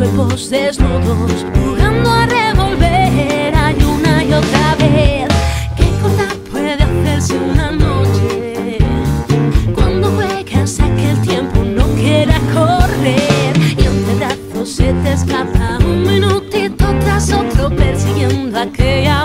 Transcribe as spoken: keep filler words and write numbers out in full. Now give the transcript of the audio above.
cuerpos desnudos jugando a revolver hay una y otra vez. ¿Qué corta puede hacerse una noche cuando juegas a que el tiempo no quiera correr y un pedazo se te escapa un minutito tras otro persiguiendo aquella